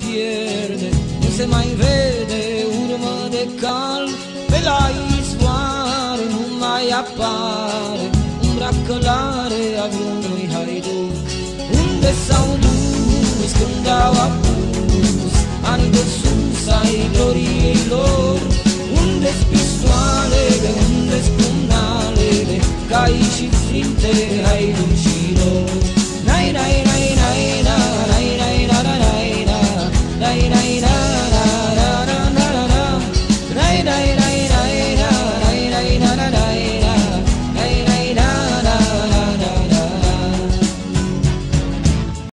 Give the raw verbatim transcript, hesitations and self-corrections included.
pierde, nu se mai vede urmă de cal. Pe la izvoare nu mai apare umbra călare a vreunui haiduc. Unde s-au dus când au apus anii de sus ai gloriei lor?